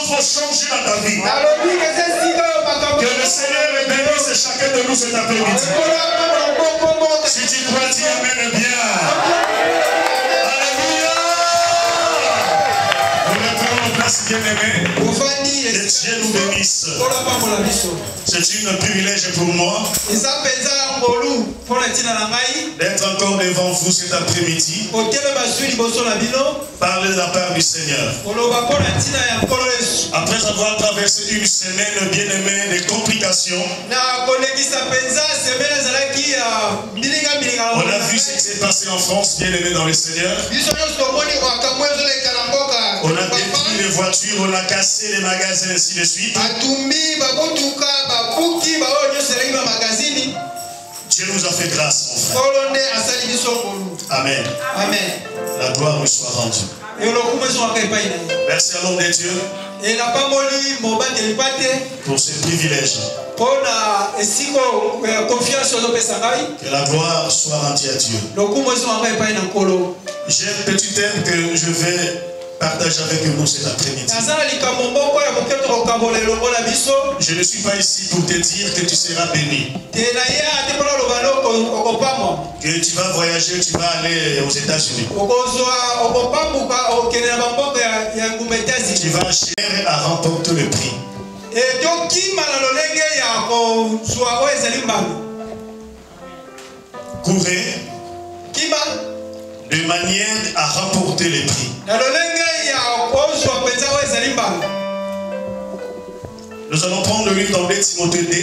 vont changer dans ta vie. Que le Seigneur bénisse chacun de nous cet après-midi. Si tu crois, dis amen bien. Alléluia. Nous mettons en place, bien-aimés. Que Dieu nous bénisse. C'est un privilège pour moi d'être encore devant vous cet après-midi. Parler de la part du Seigneur. Après avoir traversé une semaine bien-aimée de complications, on a vu ce qui s'est passé en France, bien-aimé dans le Seigneur. On a détruit les voitures, on a cassé les magasins, ainsi de suite. Dieu nous a fait grâce, mon frère. Amen. Amen. La gloire lui soit rendue. Merci à l'homme de Dieu pour ce privilège. Que la gloire soit rendue à Dieu. J'ai un petit thème que je vais partager avec vous cet après-midi. Je ne suis pas ici pour te dire que tu seras béni. Que tu vas voyager, tu vas aller aux États-Unis. Tu vas chercher à remporter le prix. Courez de manière à remporter le prix. Nous allons prendre le livre dans 2 Timothée 2.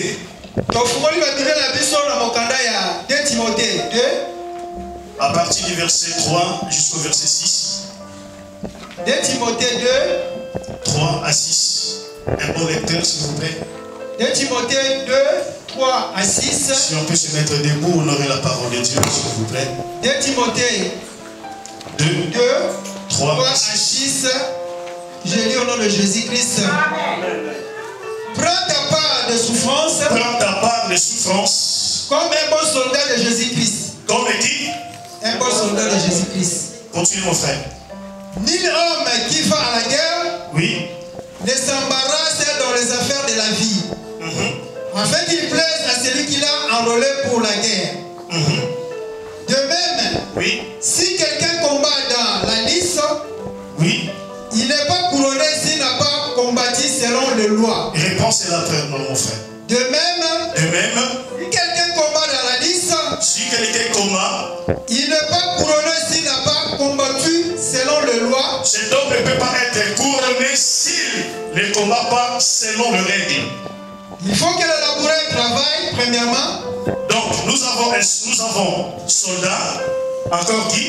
À partir du verset 3 jusqu'au verset 6. 2 Timothée 2. 3 à 6. Un bon lecteur, s'il vous plaît. 2 Timothée 2, 3 à 6. Si on peut se mettre debout, on aurait la parole de Dieu, s'il vous plaît. 2 Timothée 2, 3 à 6. Je lis au nom de Jésus-Christ. Prends ta part de souffrance. Prends ta part de souffrance. Comme un bon soldat de Jésus-Christ. Comme qui? Un bon soldat de Jésus-Christ. Continue, mon frère. Nul homme qui va à la guerre. Oui. Ne s'embarrasse dans les affaires de la vie. Afin qu'il plaise à celui qui l'a enrôlé pour la guerre. De même, oui. Si quelqu'un combat dans la lice, oui. Il n'est pas couronné s'il n'a pas combattu selon les lois. Réponse est la peur, mon frère. De même, si quelqu'un combat dans la lice, il n'est pas couronné s'il n'a pas combattu selon les lois. Cet homme ne peut pas être couronné s'il ne combat pas selon les règles. Il faut que le laboureur travaille, premièrement. Donc, nous avons soldats, encore qui?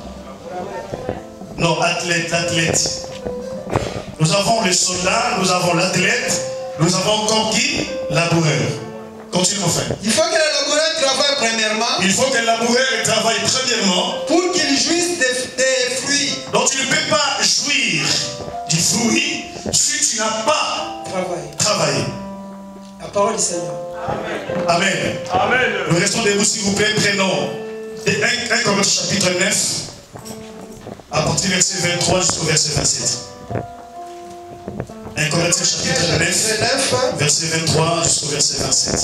Non, athlète. Nous avons les soldats, nous avons l'athlète, nous avons encore qui? Laboureur. Continue, mon frère. Il faut que le laboureur travaille premièrement. Il faut que le laboureur travaille premièrement. Pour qu'il jouisse des fruits. Donc tu ne peux pas jouir du fruit si tu n'as pas travaillé. La parole du Seigneur. Amen. Amen. Nous restons debout, s'il vous plaît. Prenons 1 Corinthiens chapitre 9, à partir du verset 23 jusqu'au verset 27. 1 Corinthiens chapitre 9, verset 23 jusqu'au verset 27.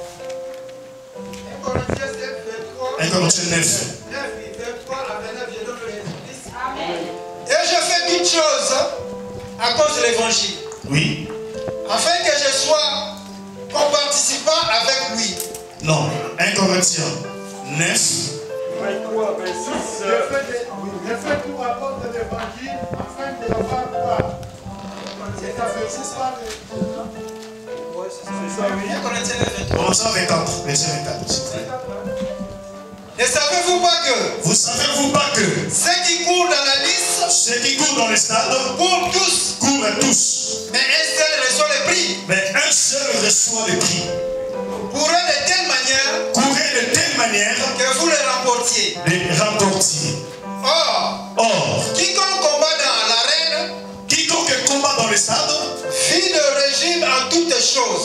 1 Corinthiens 9. Et je fais toute chose à cause de l'évangile. Oui. Afin que je sois co-participant avec lui. Non. 1 Corinthiens 9. 23, 26. Je fais tout à cause de l'évangile afin de l'avoir gloire. C'est ça, oui. Commençons avec 4, verset 24. Ne savez-vous pas que ceux qui courent dans la lice, ceux qui courent dans les stades, courent tous, mais un seul reçoit le prix. Courez de telle manière que vous le remportiez. Or, quiconque combat dans l'arène, dans les stades, vit de régime en toutes choses.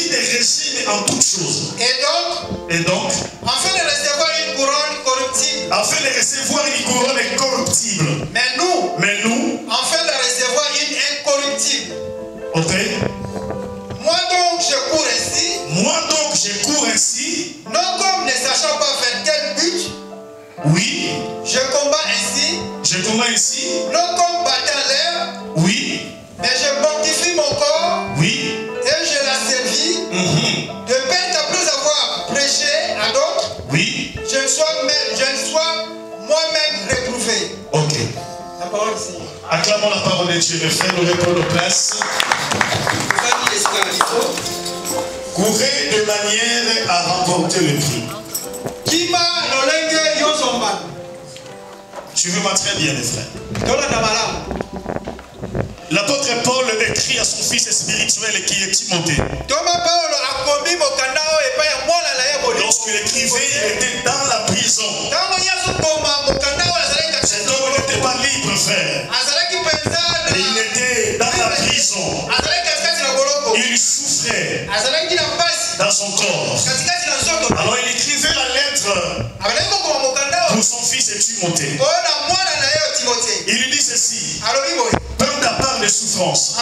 Et donc, afin de recevoir une couronne corruptible. Mais nous, afin de recevoir une incorruptible. Ok. Moi donc je cours ainsi. Moi donc je cours ainsi. Non comme ne sachant pas vers quel but. Oui. Je combats ainsi. Je combats ainsi. Non comme battant l'air. Oui. Mais je mortifie mon corps. Oui. Et je la servis. De peur qu'après avoir prêché à d'autres. Oui. Je ne sois moi-même réprouvé. Ok. La parole ici. Acclamons la parole de Dieu. Les frères, nous répondons nos places. Courez de manière à remporter le prix. Tu veux moi très bien, les frères. L'apôtre Paul écrit à son fils spirituel qui est Timothée. Lorsqu'il écrivait, il était dans la prison. Cet homme n'était pas libre, frère. Et il était dans la prison. Il souffrait dans son corps. Alors il écrivait la lettre pour son fils Timothée. Il lui dit ceci. Peu ta part de souffrance.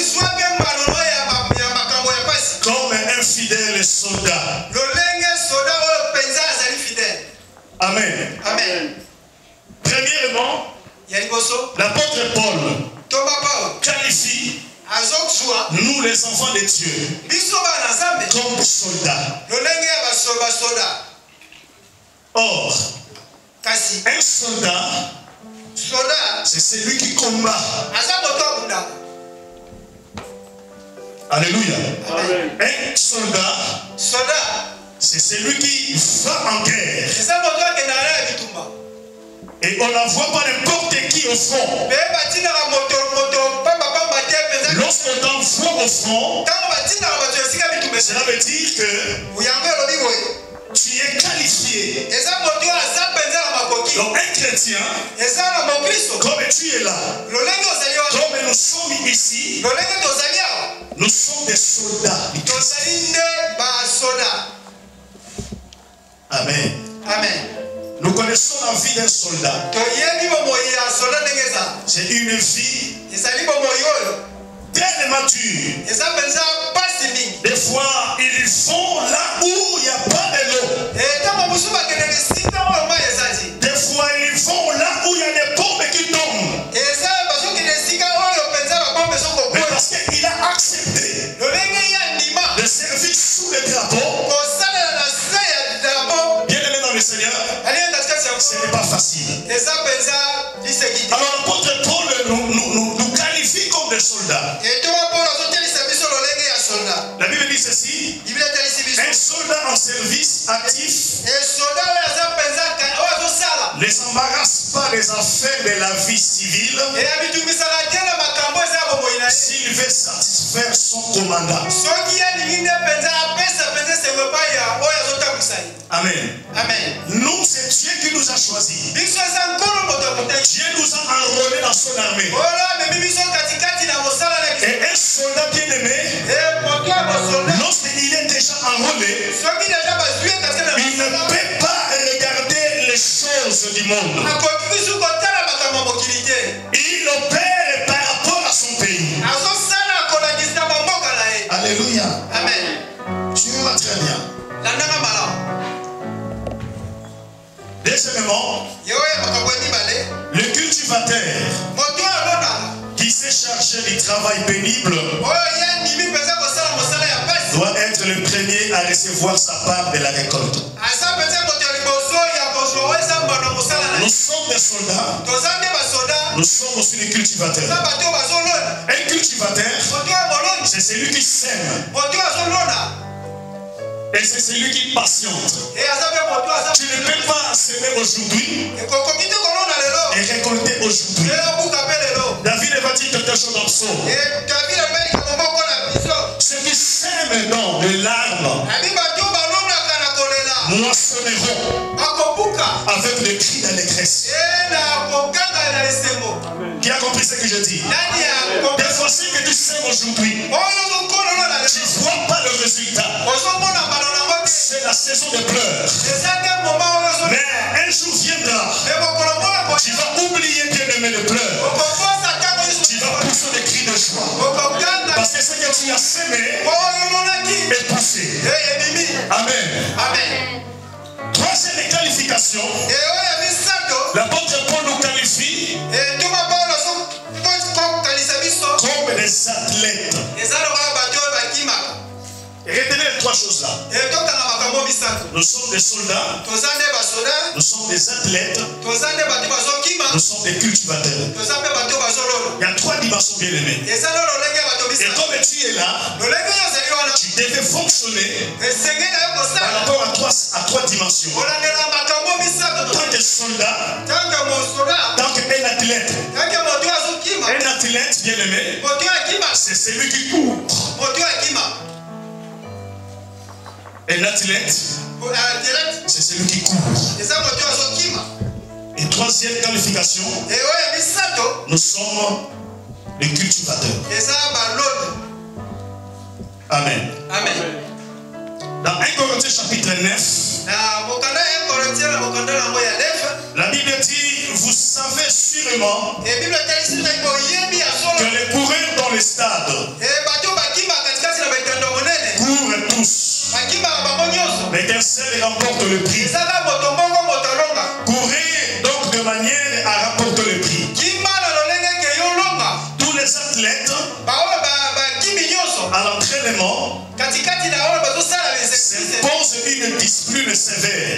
Comme un fidèle soldat. Amen. Amen. Premièrement, l'apôtre Paul qualifie nous les enfants de Dieu comme soldats. Or, un soldat, c'est celui qui combat. Alléluia. Amen. Un soldat, c'est celui qui va en guerre. Et on n'envoie pas n'importe qui au front. Lorsqu'on t'envoie au front, cela veut dire que tu es qualifié. Donc un chrétien, comme tu es là, comme nous sommes ici, nous sommes des soldats. Amen. Amen. Nous connaissons la vie d'un soldat. C'est une vie tellement dure. Des fois, ils vont là où il n'y a pas de l'eau. Des fois, ils vont là où il y a des bombes qui tombent. Mais parce qu'il a accepté de servir sous le drapeau. Bien aimé dans le Seigneur, ce n'est pas facile. Alors l'apôtre Paul nous qualifie comme des soldats. La Bible dit ceci. Un soldat en service actif ne s'embarrasse pas des affaires de la vie civile s'il veut satisfaire son commandant. Amen. Amen. Nous, c'est Dieu qui nous a choisis. Dieu nous a enrôlés dans son armée. Et un soldat bien aimé, lorsqu'il est déjà enrôlé, il ne peut pas regarder les choses du monde. Il opère par rapport à son pays. Alléluia. Amen. Tu vas très bien. Deuxièmement, le cultivateur qui s'est chargé du travail pénible doit être le premier à recevoir sa part de la récolte. Nous sommes des soldats. Nous sommes aussi des cultivateurs. Un cultivateur, c'est celui qui sème. Et c'est celui qui patiente. Tu ne peux pas semer aujourd'hui et récolter aujourd'hui. David va dire quelque chose dans le psaume. Ceux qui sèment dans de l'arbre moissonneront avec des cris d'allégresse. Qui a compris ce que je dis? Des fois, ce que tu sèmes aujourd'hui, tu ne vois pas le résultat. C'est la saison des pleurs. Mais un jour viendra, tu vas oublier bien aimé les pleurs. Tu vas pousser des cris de joie. Parce que ce tu as semé est poussé. Amen. Amen. Troisième qualification, l'apôtre Paul nous qualifie comme des athlètes. Retenez les trois choses là. Nous sommes des soldats, nous sommes des athlètes, nous sommes des cultivateurs. Il y a trois dimensions bien aimées. Et comme tu es là, tu devais fonctionner par rapport à trois dimensions. Tant que soldat, tant qu'un athlète. Un athlète bien aimé, c'est celui qui court. Un athlète, c'est celui qui court. Et troisième qualification, nous sommes les cultivateurs. Amen. Amen. Dans 1 Corinthiens chapitre 9, la Bible dit, vous savez sûrement que les coureurs dans les stades courent tous, mais qu'un seul remporte le prix. Courez donc de manière à remporter le prix. Tous les athlètes à l'entraînement s'impose une discipline sévère.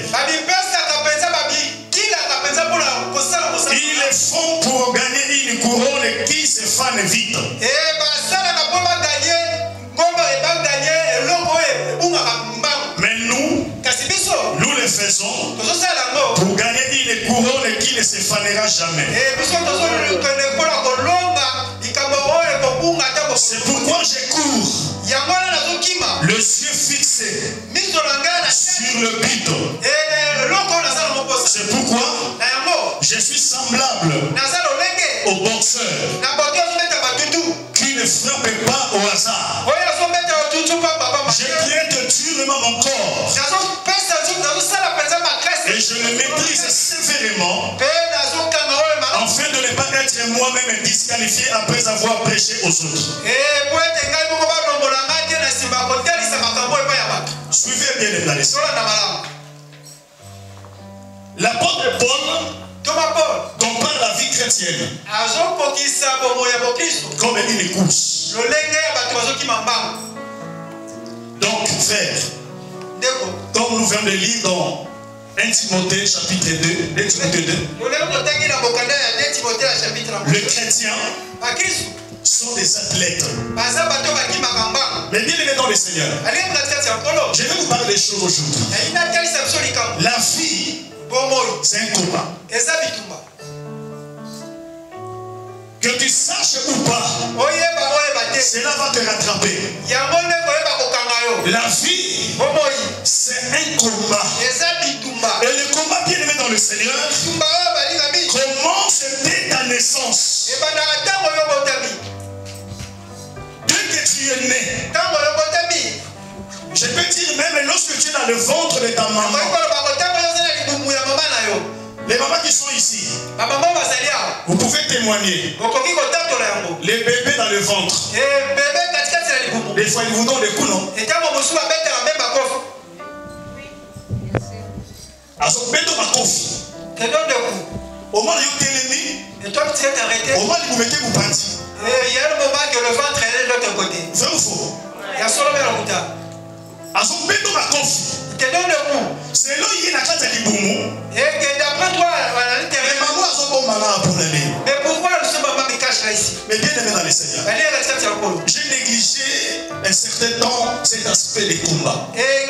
Ils le font pour gagner une couronne qui se fane vite. Mais nous le faisons pour gagner une couronne qui ne se fanera jamais. C'est pourquoi je cours, le yeux fixé sur le but. C'est pourquoi je suis semblable au boxeur qui ne frappe pas au hasard. Je traite durement mon corps et je le maîtrise sévèrement afin de ne pas être moi-même disqualifié après avoir prêché aux autres. Suivez bien les plans. L'apôtre Paul compare la vie chrétienne comme une course. Donc, frère, comme nous venons de lire dans 1 Timothée chapitre 2, 2 Timothée 2, les chrétiens sont des athlètes. Mais bien aimés dans le Seigneur, je vais vous parler des choses aujourd'hui. La vie, c'est un combat. Que tu saches ou pas, cela va te rattraper. La vie, c'est un combat. Et le combat bien aimé dans le Seigneur commence dès ta naissance. Dès que tu es né, je peux dire même lorsque tu es dans le ventre de ta maman. Les mamans qui sont ici, vous pouvez témoigner. Les bébés dans le ventre, des fois ils vous donnent des coups, non? Au moins, il y a un moment que le ventre est de l'autre côté. C'est faux. Te donne le coup. C'est là il y a la carte du boumou. Et que d'après toi, à l'intérieur. Mais pourquoi le maman me cache là ici? Mais bien aimé dans les Seigneurs. J'ai négligé un certain temps cet aspect des combats. Et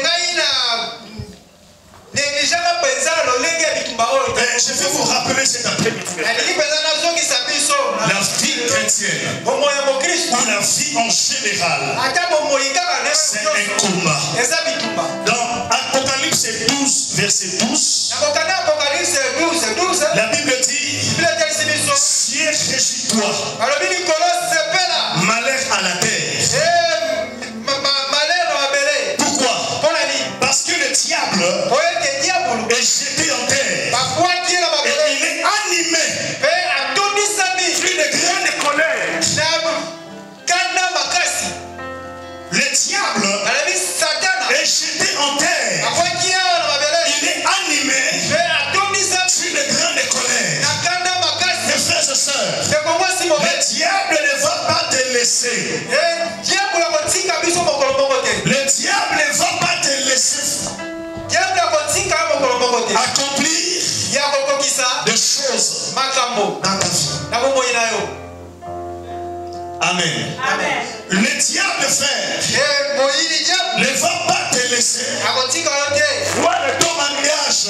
je vais vous rappeler cet après-midi. La vie chrétienne ou la vie en général, c'est un combat. Dans Apocalypse 12, verset 12, la Bible dit: Ciel, réjouis-toi, malheur à la terre. Pourquoi? Parce que le diable est jeté en terre. Et il est animé d'une grande colère. dans ta vie. Amen. Amen. Le diable, frère, ne va pas te laisser. Voir ton mariage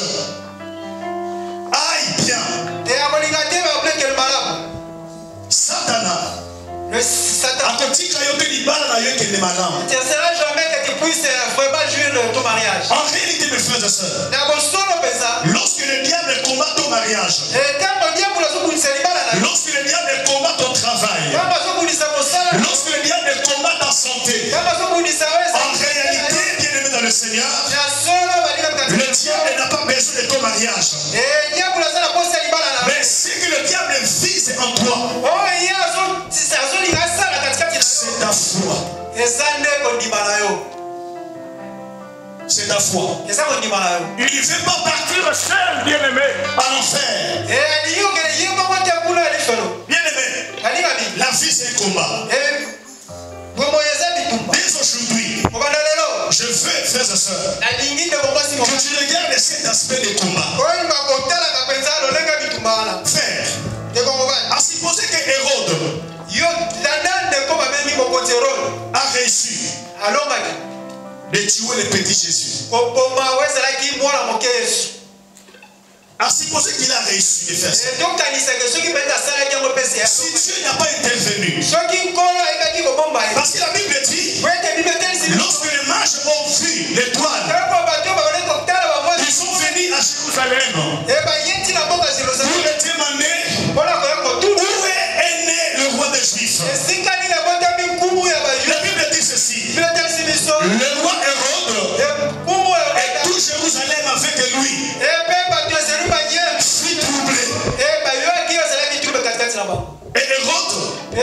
aille bien. Satana. Le Satan ne te sera jamais que tu puisses vraiment jouir ton mariage. En réalité, mes frères et sœurs, lorsque le diable combat ton mariage, lorsque le diable combat ton travail, lorsque le diable combat ta santé, en réalité, bien aimé dans le Seigneur, le diable n'a pas besoin de ton mariage. Mais ce que le diable vise en toi, c'est ta foi. C'est ta foi. Il ne veut pas partir seul, bien aimé, en enfer. Bien aimé, la vie c'est un combat. Dès aujourd'hui, je veux, frères et sœurs, que tu regardes cet aspect des combats. Frère, à supposer que Hérode a réussi de tuer le petit Jésus. À supposer qu'il a réussi de faire ça. Si Dieu n'a pas intervenu, parce que la Bible dit, lorsque les mages ont vu l'étoile, ils sont venus à Jérusalem pour le demander où est né le roi des Juifs. La Bible dit ceci, le roi Hérode et tout Jérusalem avec lui fut troublé. Et Hérode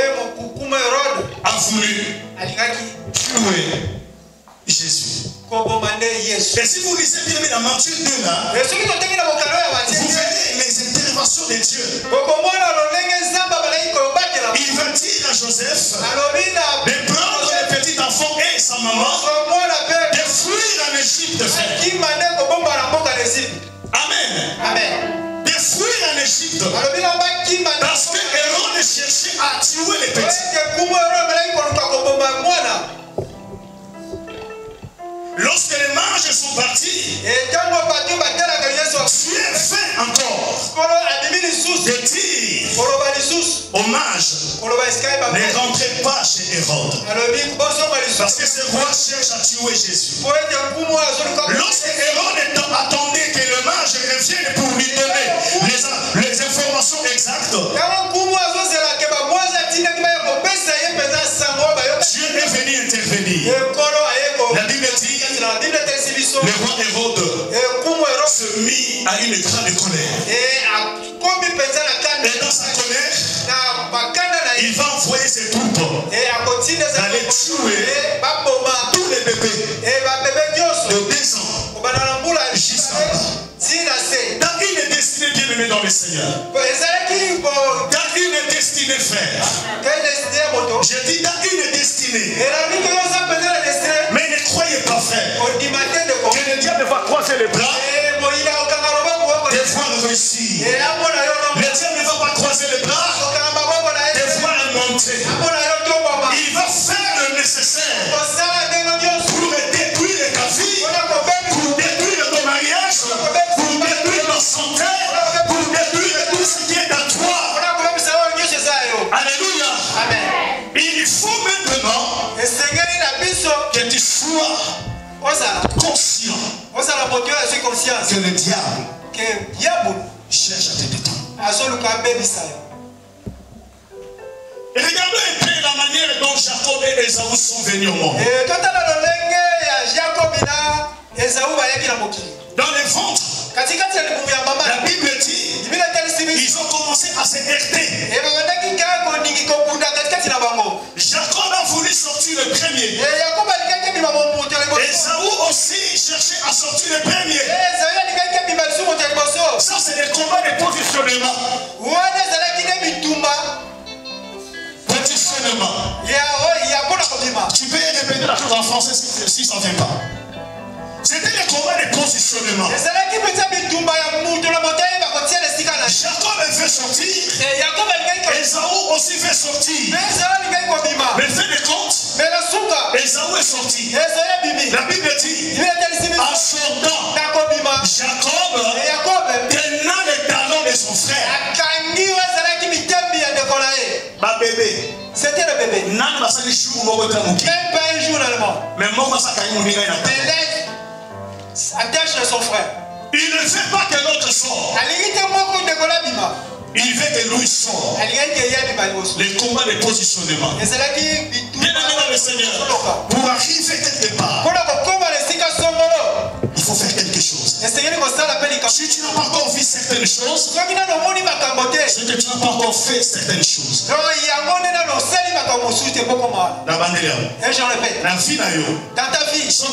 a voulu tuer Jésus. Et si vous lisez bien dans Matthieu 2 là, vous verrez les interventions de Dieu. Il va dire à Joseph de prendre le petit enfant et sa maman, de fuir en Égypte. Amen. Amen. De fuir en Égypte. Parce que Hérode cherchait à tuer les petits. Lorsque les mages sont partis, Dieu fait encore de dire aux mages, ne rentrez pas chez Hérode. Parce que ce roi cherche à tuer Jésus. Lorsque Hérode attendait que le mage revienne pour lui donner les informations exactes, Dieu est venu intervenir. La Bible dit, le roi Hérode se mit à une grande colère. Et dans sa colère, il va envoyer ses troupes d'aller tuer tous les bébés de 2 ans jusqu'à dans une destinée bien aimée dans le Seigneur. Dans une destinée, frère. Je dis dans une destinée. Mais ne croyez pas, frère, que le diable va croiser les bras de voir réussir. Le diable ne va pas croiser les bras de voir monter. Il va faire le nécessaire pour détruire ta vie, pour détruire ton mariage, pour détruire ton santé, pour détruire tout ce qui est à toi. Alléluia. Amen. Il faut maintenant que tu sois conscient que le diable cherche à te détruire. Et regardez un peu la manière dont Jacob et Esaü sont venus au monde. Dans les ventres, la Bible dit, ils ont commencé à se heurter. Jacob a voulu sortir le premier. Esaü aussi cherchait à sortir le premier. Ça, c'est des combats de positionnement. Positionnement. Tu peux répéter la chose en français si ça ne vient pas. C'était le combat de positionnement. Jacob fait sortir. Esaü aussi fait sortir. Mais fait des comptes. Esaü est sorti. La Bible dit, en sortant, Jacob tenant les talons de son frère. Ma bébé. C'était le bébé. Même pas un jour allemand. Mais il attache son frère. Il ne fait pas que l'autre sort. Il veut que lui sorte. Les combats de positionnement. Bien aimé dans le Seigneur, pour arriver quelque part, il faut faire quelque chose. Si tu n'as pas encore vu certaines choses, c'est que tu n'as pas encore fait certaines choses. Dans ta vie, c'est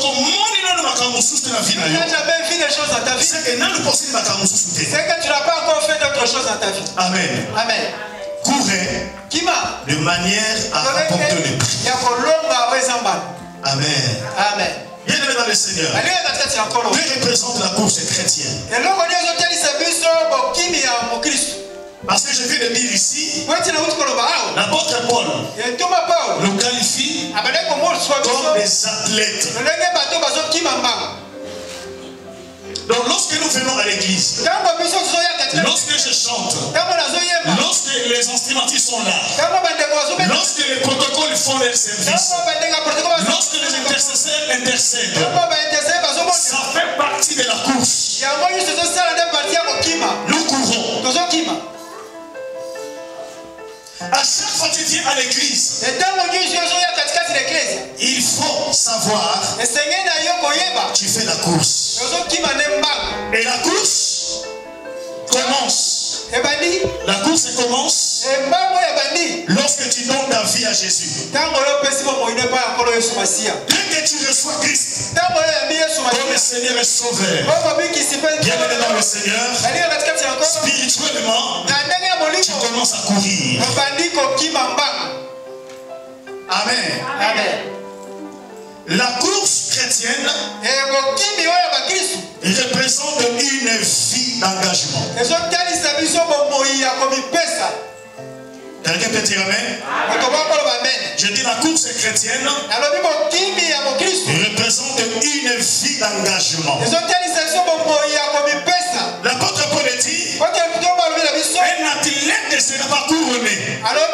que tu n'as pas encore fait d'autres choses dans ta vie. Amen. Amen. Courez de manière à rapporter les prix. Amen. Amen. Bien aimé dans le Seigneur, Dieu représente la course chrétienne. Parce que je viens de dire ici, l'apôtre Paul nous qualifie comme des athlètes. Donc lorsque nous venons à l'église, lorsque je chante, lorsque les instrumentistes sont là, lorsque les protocoles font leur service, lorsque les intercesseurs intercèdent, ça fait partie de la course. Nous courons. À chaque fois que tu viens à l'église, il faut savoir, tu fais la course. Et la course commence. La course commence lorsque tu donnes ta vie à Jésus. Dès que tu reçois Christ comme le Seigneur et Sauveur, bien aimé dans le Seigneur, spirituellement, tu commences à courir. Amen. Amen. La course chrétienne représente une vie d'engagement. Quelqu'un peut dire amen? Je dis la course chrétienne représente une vie d'engagement. L'apôtre Paul dit, un athlète ne sera pas couronné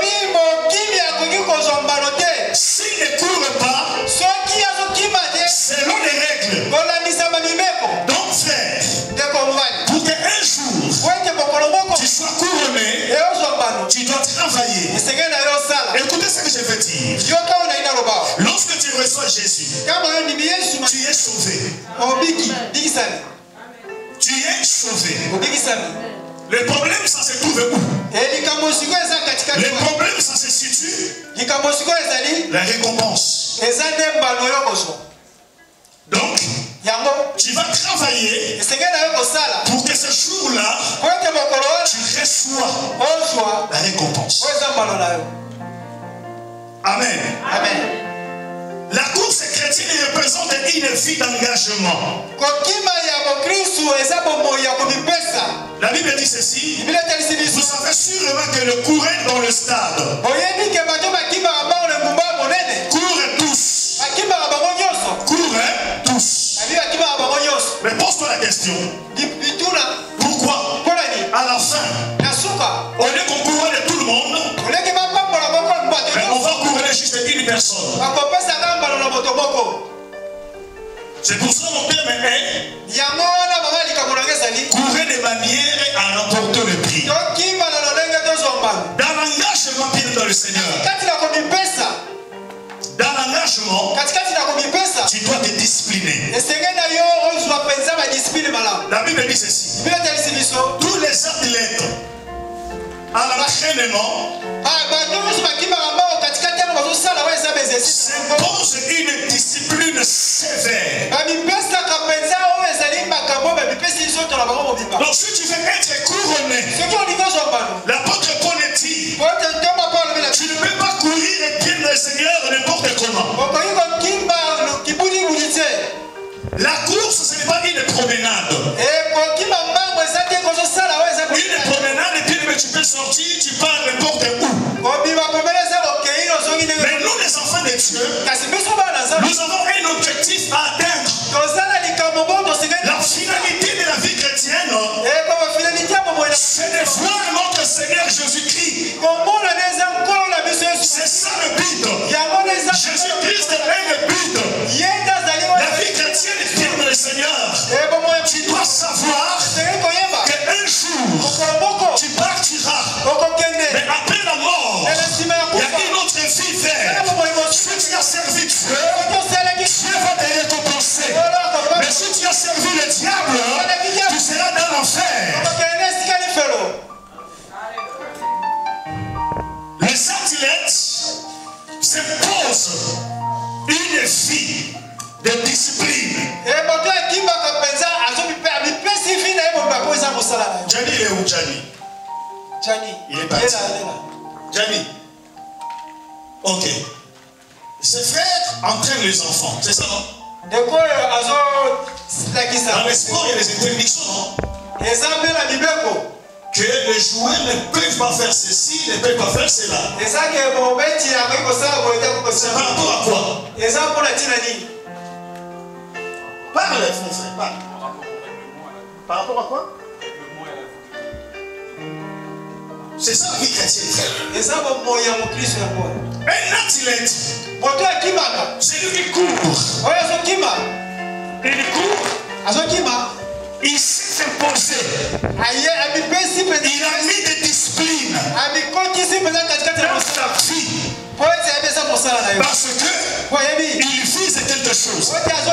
s'il ne court pas selon les règles. Donc frère, pour qu'un jour tu sois couronné, tu dois travailler. Écoutez ce que je veux dire. Lorsque tu reçois Jésus, tu es sauvé. Tu es sauvé. Le problème, ça se trouve où? Le problème, ça se situe la récompense. Donc, tu vas travailler pour que ce jour-là, tu reçois la récompense. Amen. Amen. La course chrétienne représente une vie d'engagement. La Bible dit ceci. Vous savez sûrement que le coureur dans le stade court tous. Court tous. Mais pose-toi la question. Pourquoi à la fin, au lieu qu'on courait de tout le monde, on va courir juste une personne? C'est pour ça mon terme est courir de manière à remporter le prix. Dans l'engagement pire dans le Seigneur, dans l'engagement, tu dois te discipliner. La Bible dit ceci. Tous les athlètes à l'entraînement s'impose une discipline sévère. Donc si tu veux être couronné, l'apôtre Paul dit, tu ne peux pas courir et bien le Seigneur n'importe comment. La course, ce n'est pas une promenade. Une promenade et puis nous avons un objectif à atteindre. La finalité de la vie chrétienne, c'est de voir notre Seigneur Jésus-Christ. C'est ça le but. Jésus-Christ est le but. La vie chrétienne est dans le Seigneur. Tu dois savoir qu'un jour, tu partiras. Mais après la mort, il y a une autre vie vers. Si tu as servi Dieu, Dieu va te récompenser. Mais si tu as servi le diable, tu seras dans l'enfer. Les athlètes s'imposent une vie de discipline. Gianni, il est où, Gianni? Il est parti. Gianni. Ok. Ses frères entraînent les enfants, c'est ça, non? Dans les sports, il y a des interdictions, non? Que les joueurs ne peuvent pas faire ceci, ne peuvent pas faire cela. C'est par rapport à quoi? Parle, mon frère, parle. Par rapport à quoi? C'est ça la vie chrétienne. Un athlète, c'est lui qui court. Il court. Il s'est imposé. Il a mis des disciplines dans sa vie. Parce que il vise quelque chose.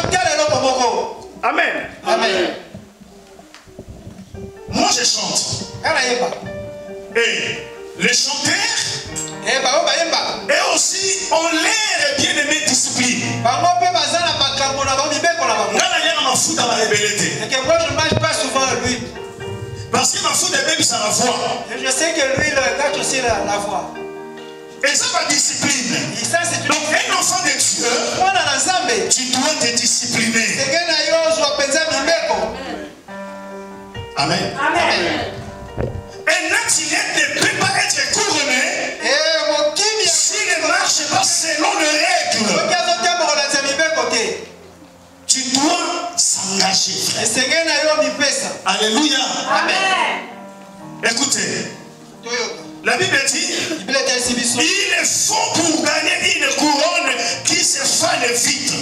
Amen. Amen. Moi je chante. Et les chanteurs et aussi ont l'air bien aimé discipline. Je ne mange pas souvent l'huile. Parce que ma foule est même ça la voix. Je sais que l'huile gâche aussi la voix. Et ça va discipliner. Donc un enfant de Dieu, tu dois te discipliner. Amen. Amen. Un athlète ne peut pas être couronné s'il ne marche pas selon les règles. Tu dois s'engager, frère. Alléluia. Amen. Écoutez, la Bible dit, il est faux pour gagner une couronne qui se fane vite.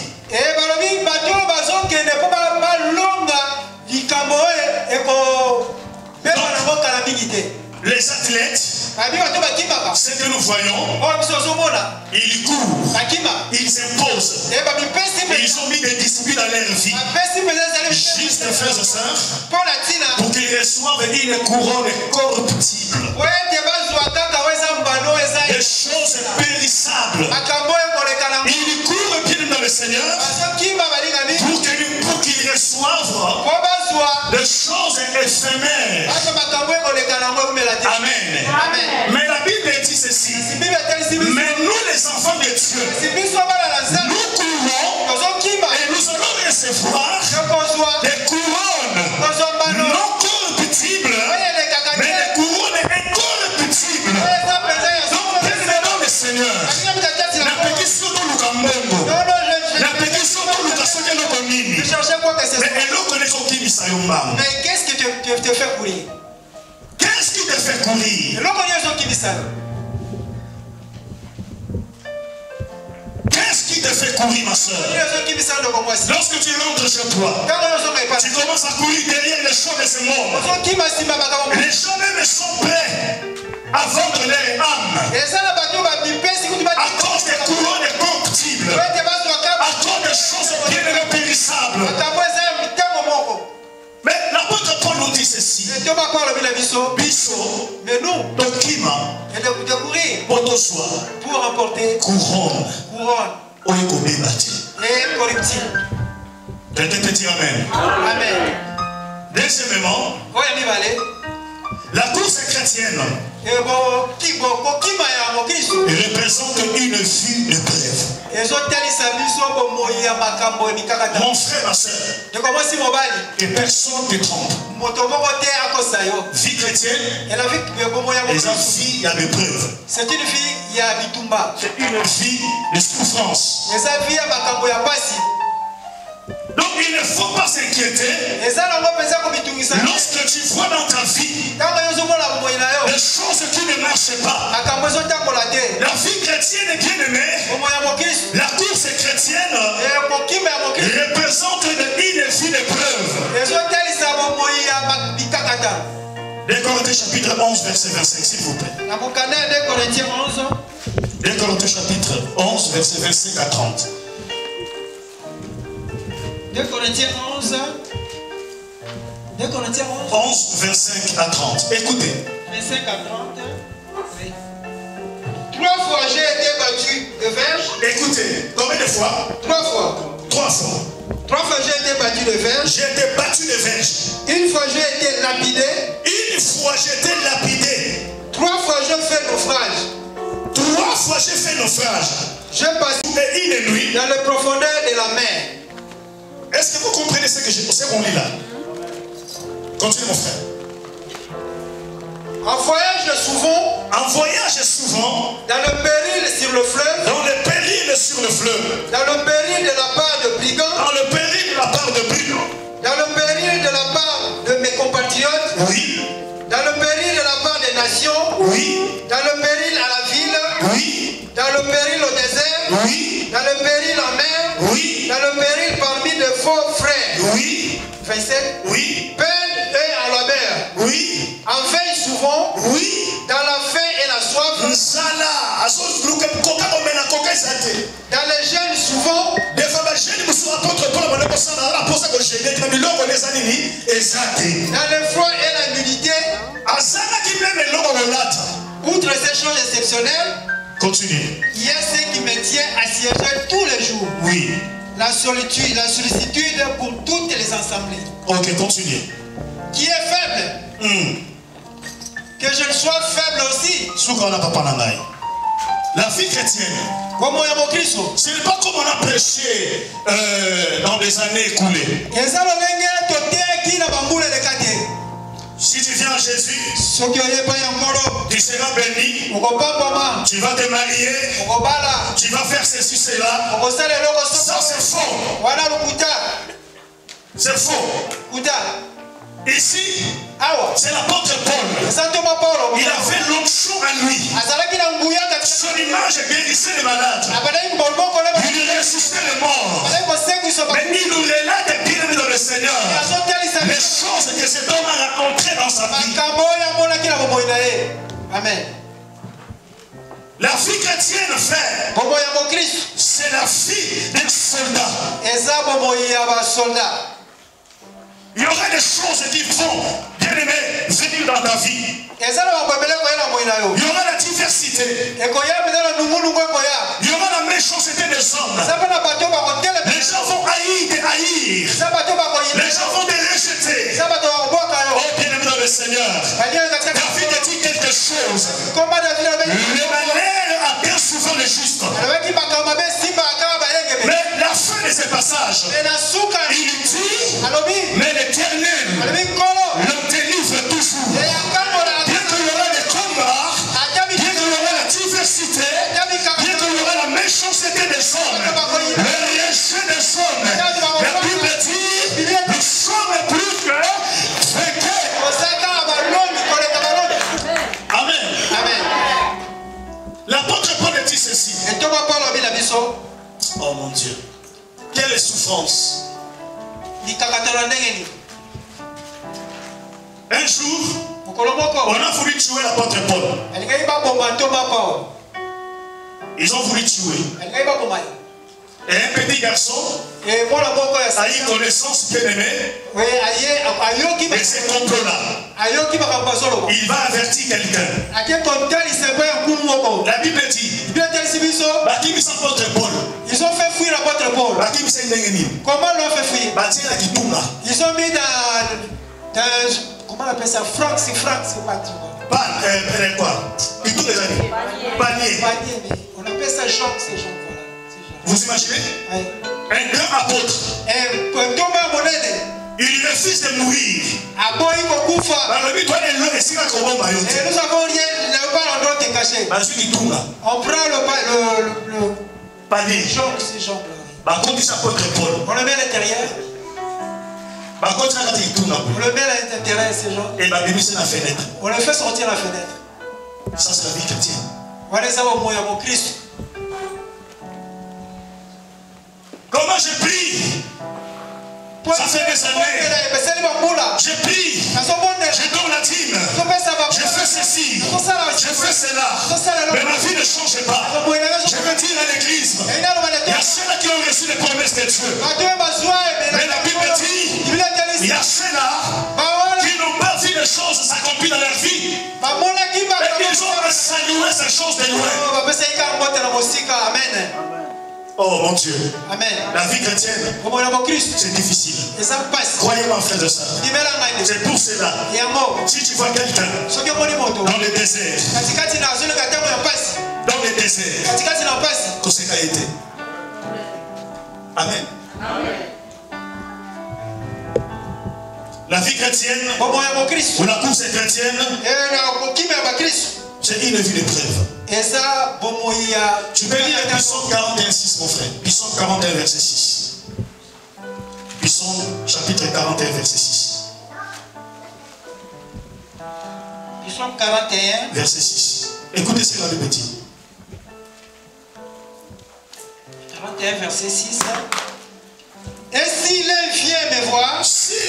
Les athlètes, ce que nous voyons, ils courent, ils s'imposent, ils ont mis des disciplines dans leur vie. Juste, frères et sœurs, pour qu'ils reçoivent une couronne corruptible, des choses périssables. Ils courent bien dans le Seigneur pour qu'ils reçoivent des choses éphémères. Amen. Mais la Bible dit ceci. Mais nous, les enfants de Dieu, nous courons et nous allons recevoir des couronnes non corruptibles, mais des couronnes incorruptibles. Donc, bienvenue dans le Seigneur. Mais qu'est-ce qui te fait courir? Qu'est-ce qui te fait courir? Qu'est-ce qui te fait courir, ma soeur? Lorsque tu rentres chez toi, tu commences à courir derrière les choses de ce monde. Les gens même sont prêts à vendre leur âme à cause des couronnes corruptibles, à cause des choses bien périssables. Mais l'apôtre Paul nous dit ceci. Biso, mais nous, Tokima, pour remporter couronne. Et corruptible. Quelqu'un peut dire Amen. Amen. Deuxièmement, la course chrétienne représente une vie de preuve. Mon frère, ma soeur, que personne ne te trompe. Vie chrétienne, les filles, il y a des preuves. C'est une fille, il y a Bitumba. C'est une vie de souffrance. Donc il ne faut pas s'inquiéter lorsque tu vois dans ta vie des choses qui ne marchent pas. La vie chrétienne est bien aimée. La course chrétienne représente une vie d'épreuve. 2 Corinthiens chapitre 11 verset 25 s'il vous plaît. 2 Corinthiens chapitre 11 verset 25 à 30. 2 Corinthiens 11. 2 Corinthiens 11, 25 à 30. Écoutez. 25 à 30. Oui. 3 fois j'ai été battu de verge. Écoutez, combien de fois? 3 fois. 3 fois. 3 fois j'ai été battu de verge. J'ai été battu de verge. Une fois j'ai été lapidé. Une fois j'ai été lapidé. 3 fois j'ai fait naufrage. 3 fois j'ai fait naufrage. J'ai passé une nuit dans les profondeurs de la mer. Est-ce que vous comprenez ce qu'on lit là? Continue mon frère. En voyage souvent, dans le péril sur le fleuve, dans le péril sur le fleuve, dans le péril de la part de brigands, dans le péril de la part de brigands, dans le péril de la part de mes compatriotes, oui, dans le péril de la part des nations, oui, dans le péril à la ville, oui, dans le péril au désert, oui, dans le péril en mer, oui, dans le péril parmi de faux frères, oui, 27, oui, peine et en labeur, oui, en veille souvent, oui, dans la faim et la soif, dans les gènes souvent, dans le froid et la nudité, outre ces choses exceptionnelles, continue. il y a ce qui me tient assiégé tous les jours. Oui. La solitude pour toutes les assemblées. Ok, continue. Qui est faible. Que je ne sois faible aussi. La vie chrétienne, ce n'est pas comme on a prêché dans les années écoulées. Si tu viens à Jésus, tu seras béni, tu vas te marier, tu vas faire ceci, cela. Ça c'est faux. C'est faux. Ici, c'est l'apôtre Paul. Il avait l'onction à lui. Son image guérissait les malades. Il ressuscitait les morts. Mais il nous relate bien dans le Seigneur les choses que cet homme a rencontrées dans sa vie. Amen. La vie chrétienne, frère, c'est la vie d'un soldat. Il y aura des choses qui vont, bien aimé, venir dans ta vie. Il y aura la diversité. Il y aura la méchanceté des hommes. Les gens vont haïr. Les gens vont te rejeter. Oh, bien aimé dans le Seigneur, David a dit quelque chose. Le malheur a bien souvent le juste. Mais la fin de ce passage, il dit, mais l'Éternel le délivre toujours. Bien qu'il y aura des combats, bien qu'il y aura la diversité, bien qu'il y aura la méchanceté des hommes, le rejet des hommes, la Bible dit, nous sommes plus que vainqueurs. Amen. L'apôtre Paul dit ceci. Oh mon Dieu, quelle souffrance. Un jour, on a voulu tuer l'apôtre Paul. Ils ont voulu tuer. Et un petit garçon a eu connaissance, bien aimé, de ces complots-là. Il va avertir quelqu'un. La Bible dit, ils ont fait fuir l'apôtre Paul. Comment l'ont fait fuir? Ils ont mis dans comment on appelle ça? Franc, c'est pas quoi? Panier. Panier, mais on appelle ça choc, ces gens. Vous imaginez? Un grand apôtre. Il refuse de mourir. Nous on prend le on le met à l'intérieur. On le met à l'intérieur ces gens. Et on le fait sortir la fenêtre. Ça c'est la vie chrétienne. Comment je prie? Ça fait des années. Je prie. Je donne la dîme. Je fais ceci. Je fais cela. Mais ma vie ne change pas. Je veux dire à l'église, il y a ceux-là qui ont reçu les promesses de Dieu. Mais la Bible dit, il y a ceux-là qui n'ont pas vu les choses s'accomplir dans leur vie. Et ils ont salué ces choses de loin. Oh mon Dieu. Amen. La vie chrétienne, c'est difficile. Croyez-moi, frères et sœurs. C'est pour cela. Si tu vois quelqu'un dans le désert, que c'est qu'a été. Amen. La vie chrétienne, ou la course chrétienne, c'est une vie d'épreuve. Tu peux lire Psaume 41, 6, mon frère. Psaume 41, verset 6. Psaume chapitre 41, verset 6. Psaume 41, verset 6. Écoutez ce que la Bible dit. 41, verset 6. Et si l'un vient me voir,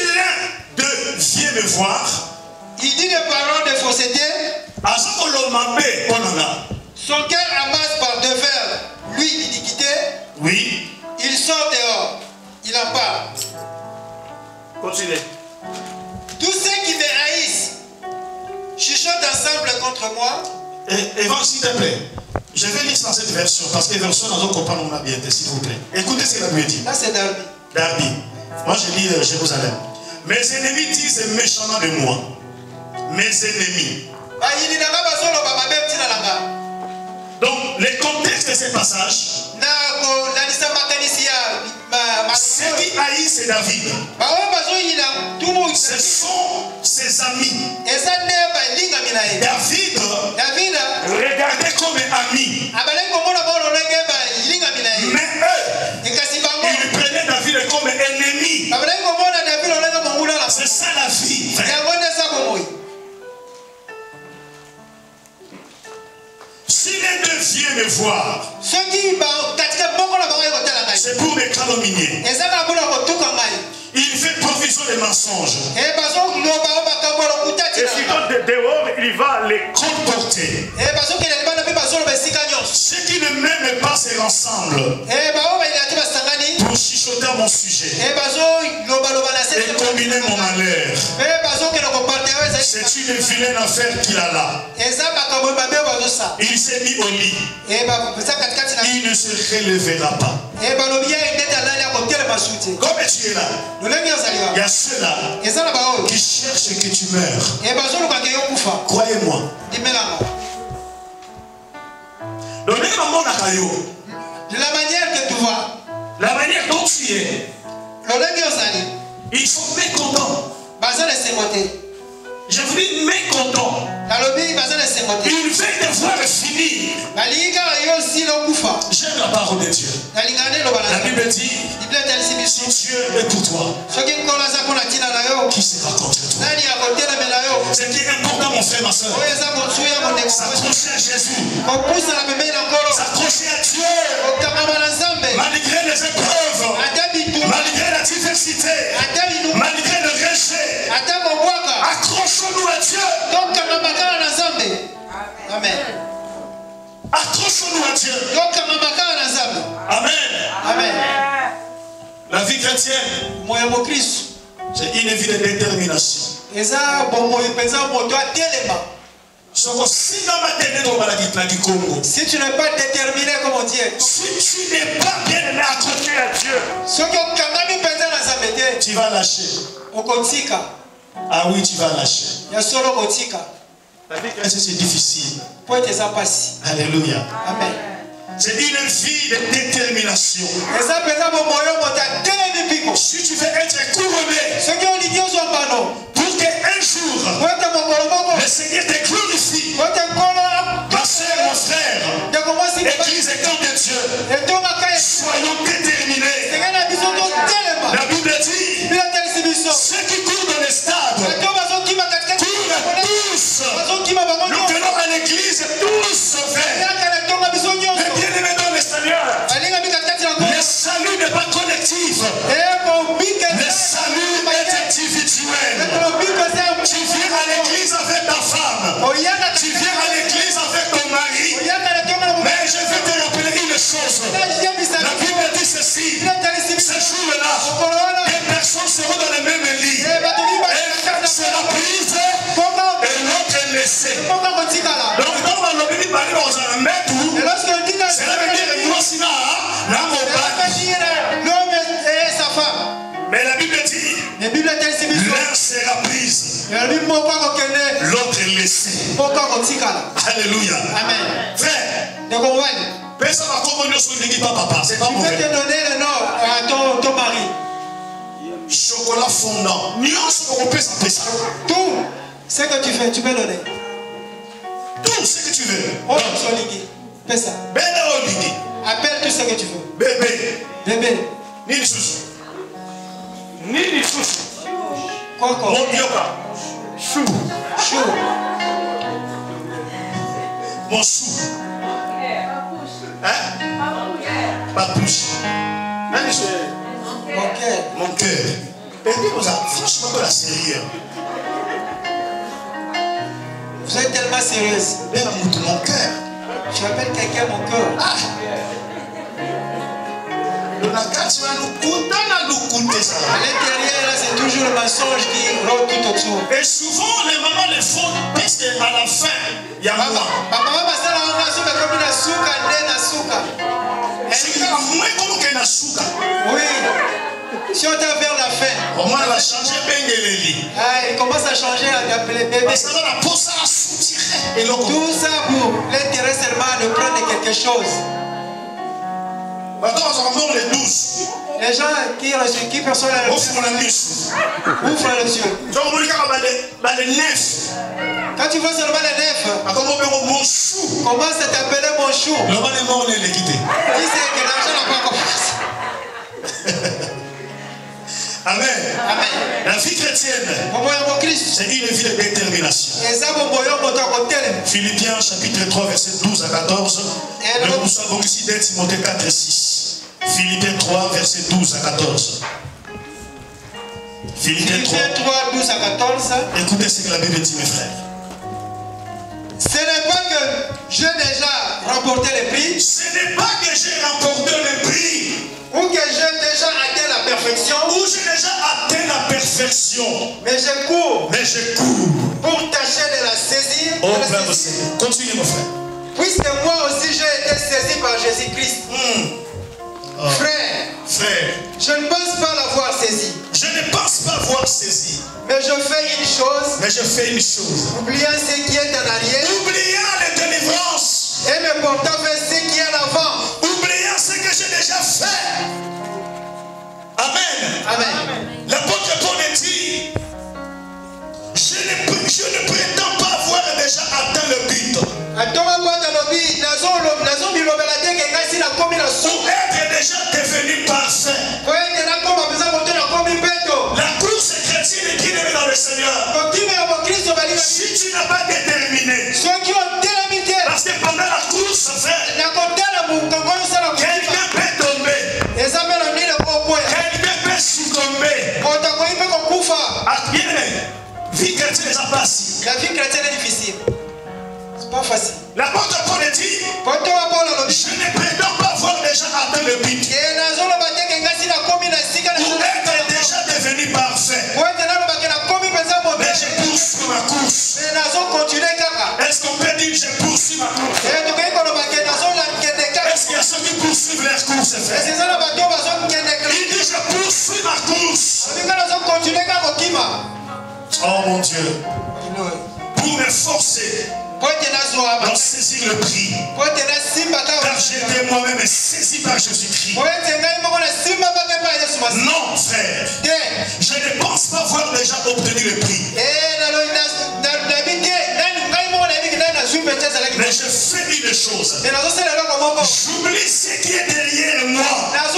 il dit des paroles de fausseté. Son cœur amasse par devers lui l'iniquité. Oui. Il sort dehors. Il en parle. Continuez. Tous ceux qui me haïssent chuchotent ensemble contre moi. Évangile, s'il te plaît. Je vais lire dans cette version parce que la version dans notre compagnon m'a bien, s'il vous plaît. Écoutez ce que la Bible dit. Là, c'est Darby. Darby. Moi, je lis Jérusalem. Mes ennemis disent méchamment de moi. Mes ennemis. Donc, le contexte de ce passage, ceux qui haïssent David, ce sont ses amis. David, regardez comme ami. Mais eux, ils prenaient David comme ennemi. C'est ça la vie. Si les deux viennent me voir, c'est pour me calomnier. Il fait provision des mensonges. Et si dans dehors, il va les comporter. Ceux qui ne m'aiment pas se rassemblent pour chuchoter à mon sujet et combiner mon malheur. C'est une vilaine affaire qu'il a là. Il s'est mis au lit. Il ne se relèvera pas. Comme tu es là, il y a ceux-là qui cherchent que tu meurs. Croyez-moi. De la manière que tu vois, la manière dont tu es, ils sont mécontents. Je vous dis mécontent. Il veut te voir finir. J'aime la parole de Dieu. La Bible dit, si Dieu est pour toi, qui sera contre toi? Ce qui est important, mon frère, ma soeur, s'accrocher à Jésus, s'accrocher à Dieu, malgré les épreuves, malgré la diversité, malgré le rejet. Accrochons-nous à Dieu. Amen. Accrochons-nous à Dieu. Amen. Amen. La vie chrétienne, c'est une vie de détermination. Si tu n'es pas déterminé comme Dieu, si tu n'es pas bien accroché à Dieu, tu vas lâcher. Ah oui, tu vas lâcher. La vie chrétienne, c'est difficile. Alléluia. Amen. C'est une vie de détermination. Si tu veux être couronné, pour qu'un jour, le Seigneur te glorifie, ma soeur, mon frère, Église et camp de Dieu, soyons déterminés. La Bible dit, ceux qui courent dans les stades, courent tous. Nous venons à l'église tous vers. Mais bien aimés dans le Seigneur, le salut n'est pas collectif. Le salut est individuel. Tu viens à l'église avec ta femme. Tu viens à l'église avec ton mari. Mais je vais te rappeler une chose. La Bible dit ceci. Ce jour-là, les personnes seront dans le même lit. Et l'un sera prise et l'autre laissée. Donc, dans le Bible, c'est la même dire moi aussi là, mon l'homme et sa femme. Mais la Bible dit, l'un sera prise, l'autre laissé. Alléluia. Amen. Frère, personne n'a compris ce que dit papa. C'est pas mauvais. Tu peux te donner le nom à ton mari. Chocolat fondant. Nuance qu'on peut s'appeler ça. Tout ce que tu fais, tu peux donner. Tout ce que tu veux. Oh, fais ça. Appelle tout ce que tu veux. Bébé. Bébé. Nini Soussou. Nini Soussou. Quoi? Mondioka. Chou. Chou. Mon chou. Hein? Papouche. Mon cœur. Mon cœur. Bébé, vous avez franchement de la sérieux. Vous êtes tellement sérieuse. Mon cœur. Tu appelles quelqu'un mon cœur. Ah. À l'intérieur, c'est toujours le mensonge qui rôde tout autour. Et souvent, les mamans le font parce qu'à la fin, il y a maman. Oui. Si on t'a vers la fin. Au moins, elle va changer Bengeleli. Il commence à changer à t'appeler bébé. Tout ça pour l'intérêt seulement de prendre quelque chose. Les douze. Les gens qui perçoivent la ouvrent les yeux. Quand tu vois seulement les nefs, commence à t'appeler mon chou. Qui c'est que l'argent n'a pas commencé? Amen. Amen. La vie chrétienne, c'est une vie de détermination. Philippiens chapitre 3, verset 12 à 14. Nous savons ici d'être Timothée 4 et 6. Philippiens 3, verset 12 à 14. Philippiens 3, 12 à 14. Écoutez ce que la Bible dit, mes frères. Ce n'est pas que j'ai déjà remporté le prix. Ce n'est pas que j'ai remporté le prix. Ou que j'ai déjà atteint la perfection. Ou j'ai déjà atteint la perfection. Mais je cours. Pour tâcher de la saisir. Oh, frère, continue, mon frère. Puisque moi aussi j'ai été saisi par Jésus-Christ. Frère, je ne pense pas l'avoir saisi. Je ne pense pas avoir saisi. Mais je fais une chose. Oubliant ce qui est en arrière. Oubliant les délivrances. Et me portant vers ce qui est en avant. Oubliant ce que j'ai déjà fait. Amen. Amen. L'apôtre Paul dit, je ne prétends pas avoir déjà atteint le but. Pour être déjà devenu parfait. La course chrétienne qui est dans le Seigneur. Si tu n'as pas déterminé, parce que pendant la course, frère, quelqu'un peut tomber. Quelqu'un peut succomber. Bien aimé, vie chrétienne n'est pas facile. La vie chrétienne est difficile. C'est pas facile. L'apôtre Paul dit, je ne prétends pas avoir déjà atteint le but. Pour être déjà devenu parfait. Mais je poursuis ma course. Est-ce qu'on peut dire je poursuis ma course? Est-ce qu'il y a ceux qui poursuivent leur course, frère? Il dit je poursuis ma course. Oh mon Dieu. Pour me forcer d'en saisir le prix. Car j'étais moi-même saisi par Jésus-Christ. Non, frère. Je ne pense pas avoir déjà obtenu le prix. Mais je fais une chose. J'oublie ce qui est derrière moi.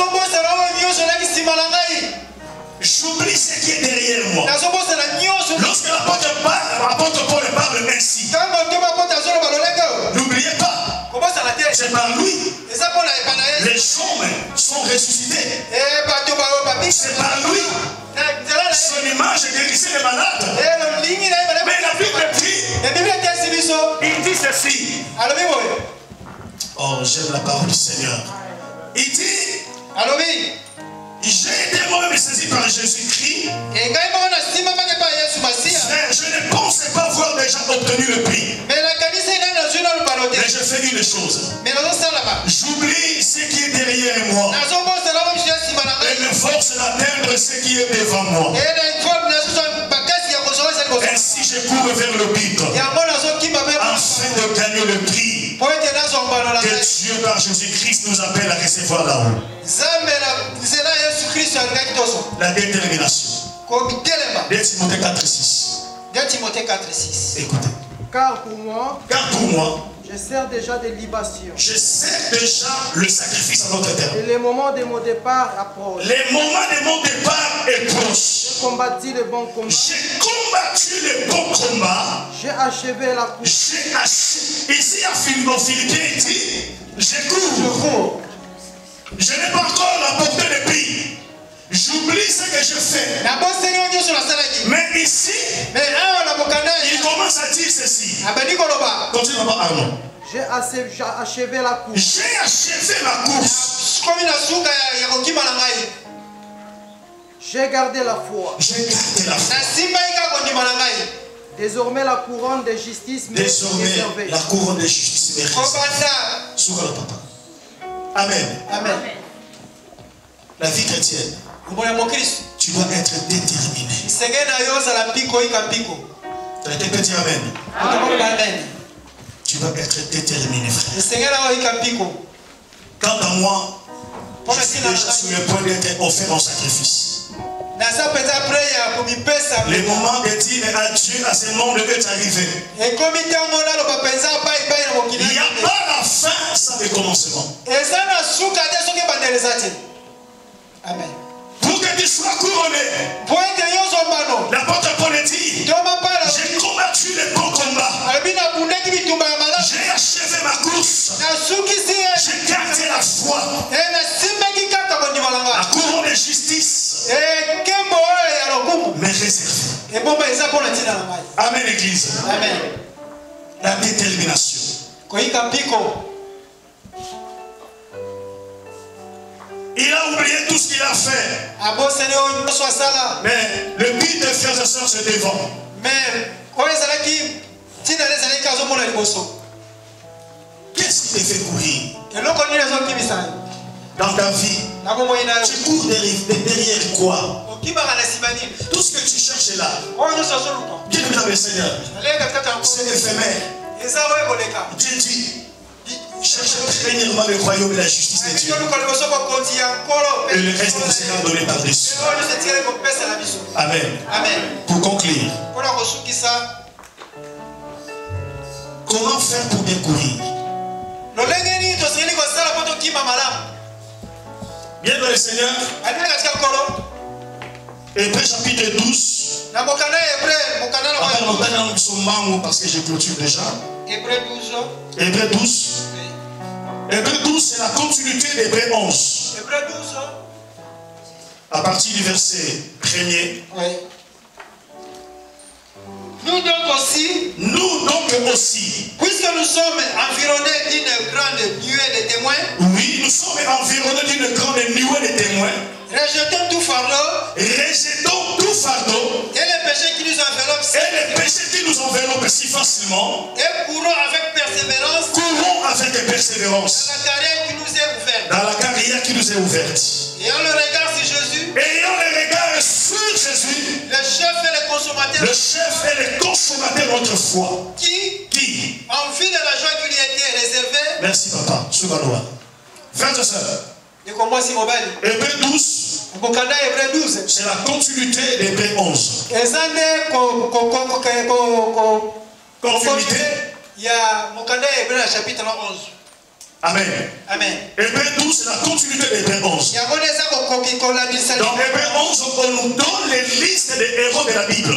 J'oublie ce qui est derrière moi. Lorsque l'apôtre Paul parle ainsi, n'oubliez pas, c'est par lui. Les hommes sont ressuscités. C'est par lui. Son image guérissait les malades. Mais la Bible dit, il dit ceci. Oh, j'aime la parole du Seigneur. Il dit, j'ai été moi-même saisi par Jésus-Christ. Frère, je ne pensais pas avoir déjà obtenu le prix. Mais je fais une chose. J'oublie ce qui est derrière moi. Et me force d'atteindre ce qui est devant moi. Ainsi je cours vers le but afin de gagner le prix que Dieu par Jésus-Christ nous appelle à recevoir là-haut. La détermination. 2 Timothée 4:6. Écoutez. Car pour moi, je sers déjà des libations. Je sers déjà le sacrifice à notre terme. Et le moment de mon départ approche. Le moment de mon départ est proche. J'ai combattu le bon combat. J'ai combattu le bon combat. J'ai achevé la course. Ici à Philippiens, il dit, je cours. Je n'ai pas encore apporté le prix. J'oublie ce que je fais. Mais ici, il commence à dire ceci. Continue à Arnaud. J'ai achevé la course. J'ai achevé la course. J'ai gardé la foi. Désormais la couronne de justice m'est réservée. La couronne de justice m'est réservée. Amen. Amen. La vie chrétienne, tu dois être déterminé. Tu peux dire Amen. Tu dois être déterminé, frère. Quant à moi, je suis déjà sur le point d'être offert en sacrifice. Le moment de dire adieu à ce monde est arrivé. Il n'y a pas la fin sans le commencement. Amen. Pour que tu sois couronné, l'apôtre Paul dit, j'ai combattu le bon combat. J'ai achevé ma course. J'ai gardé la foi. La couronne de justice m'est réservée. Amen, Église. Amen. La détermination. Il a oublié tout ce qu'il a fait. Mais le but de frères et sœurs, c'est devant. Qu'est-ce qui te fait courir dans ta vie? Tu cours derrière quoi? Tout ce que tu cherches là, Dieu nous a le Seigneur, c'est éphémère. Dieu dit, cherchez premièrement le royaume et la justice de Dieu. Et le reste vous sera donné par-dessus. Amen. Pour conclure, comment faire pour bien courir? Bien dans le Seigneur. Hébreux chapitre 12. Parce que je clôture déjà. Hébreux 12. Hébreux 12. Hébreux 12, c'est la continuité d'Hébreux 11. Hébreux 12. À partir du verset 1er. Oui. Nous donc aussi, puisque nous sommes environnés d'une grande nuée de témoins, oui, nous sommes environnés d'une grande nuée de témoins, rejetons tout fardeau, et les péchés qui nous enveloppent, si facilement, et courons avec persévérance, dans la carrière qui nous est ouverte, ayant le regard sur Jésus, le chef et le consommateur de notre foi, qui en Merci papa. Frères et sœurs. Hébreux 12. C'est la continuité d'Hébreux 11. Continuité. Amen. Amen. Hébreux 12, c'est la continuité d'Hébreux 11. Dans Hébreux 11, on nous donne les listes des héros de la Bible.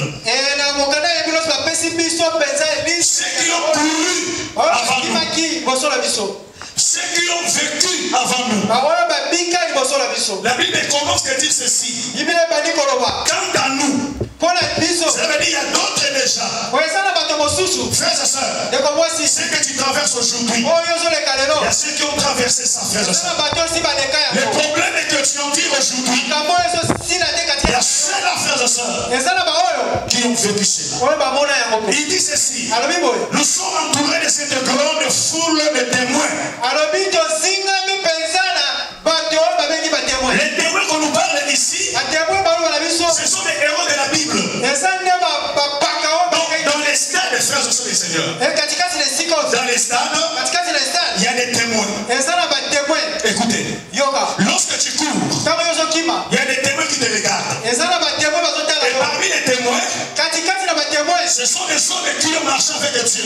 Ceux qui ont couru avant nous. Ceux qui ont vécu avant nous. La Bible commence à dire ceci. Quant à nous, ça veut dire qu'il y a d'autres déjà. Frères et sœurs, ce que tu traverses aujourd'hui, il y a ceux qui ont traversé ça, frères et sœurs. Le problème est que tu en dis aujourd'hui, il y a ceux-là, frères et sœurs, qui ont vécu cela. Il dit ceci. Nous sommes entourés de cette grande foule de témoins. Les témoins qu'on nous parle ici, ce sont des héros de la Bible. Donc, dans les stades, les frères et sœurs du Seigneur, dans les stades, il y a des témoins. Écoutez, lorsque tu cours, il y a des témoins qui te regardent. Et parmi les témoins, ce sont des hommes qui ont marché avec Dieu.